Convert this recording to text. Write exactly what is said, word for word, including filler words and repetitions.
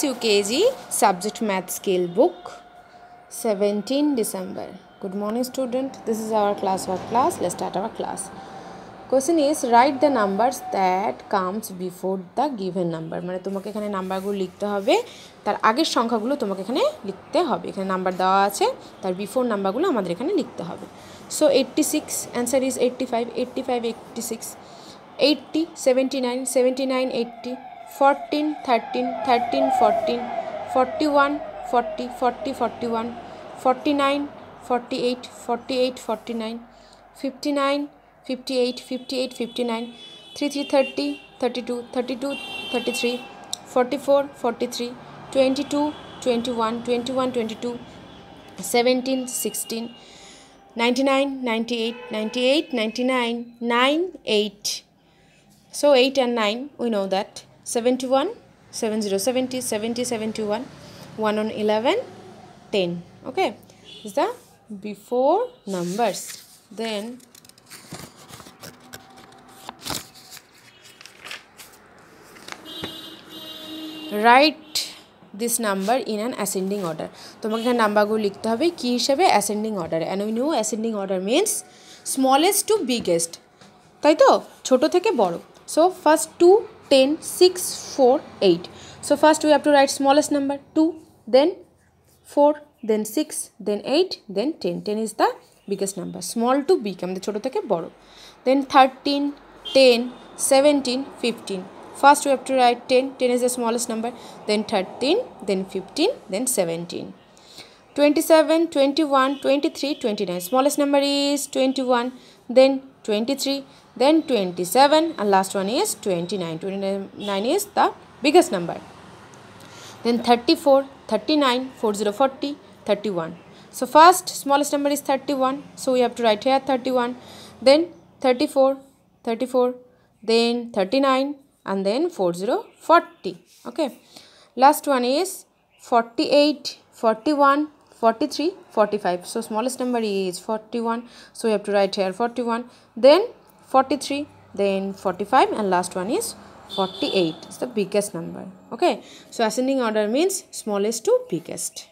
U K G Subject Math Scale Book, seventeenth December. Good morning, student. This is our class work class. Let's start our class. Question is, write the numbers that comes before the given number. মানে তোমাকে এখানে নাম্বারগুলো লিখতে হবে, তার আগের সংখ্যাগুলো তোমাকে এখানে লিখতে হবে। এখানে নাম্বার দেওয়া আছে, তার বিফোর নাম্বারগুলো আমাদের এখানে লিখতে হবে। So eighty-six, answer is eighty-five, eighty-five, eighty-six, eighty, seventy-nine, seventy-nine, eighty, fourteen, thirteen, thirteen, fourteen, forty-one, forty, forty, forty-one, forty-nine, forty-eight, forty-eight, forty-nine, fifty-nine, fifty-eight, fifty-eight, fifty-nine, thirty-three, thirty, thirty-two, thirty-two, thirty-three, forty-four, forty-three, twenty-two, twenty-one, twenty-one, twenty-two, seventeen, sixteen, ninety-nine, ninety-eight, ninety-eight, ninety-nine, nine, eight. So eight and nine, we know that. seventy-one, seventy, seventy, seventy, seventy-one, one on eleven, ten. Okay, is the before numbers. Then write this number in an ascending order. তোমাকে এখানে নাম্বারগুলো লিখতে হবে কি হিসাবে? ascending order. And we know ascending order means smallest to biggest. তাই তো, ছোট থেকে বড়. So first two, ten, six, four, eight. So first we have to write smallest number two, then four, then six, then eight, then ten. ten is the biggest number. Small to big, আমাদের ছোট থেকে বড়. Then thirteen, ten, seventeen, fifteen. First we have to write ten. ten is the smallest number. Then thirteen, then fifteen, then seventeen. twenty-seven, twenty-one, twenty-three, twenty-nine. Smallest number is twenty-one, then twenty-three, then twenty-seven, and last one is twenty-nine. twenty-nine is the biggest number. Then thirty-four, thirty-nine, forty, forty, thirty-one. So first smallest number is thirty-one, so we have to write here thirty-one, then thirty-four, thirty-four, then thirty-nine, and then forty, forty. Okay, last one is forty-eight, forty-one, forty-three, forty-five. So smallest number is forty-one, so we have to write here forty-one, then forty-three, then forty-five, and last one is forty-eight. It's the biggest number. Okay, so ascending order means smallest to biggest.